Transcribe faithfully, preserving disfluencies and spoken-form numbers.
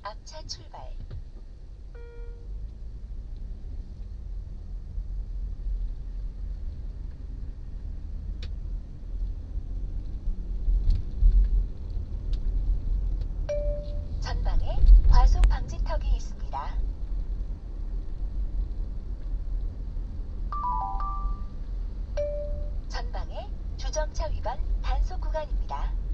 앞차 출발. 전방에 과속 방지턱이 있습니다. 전방에 주정차 위반 단속 구간입니다.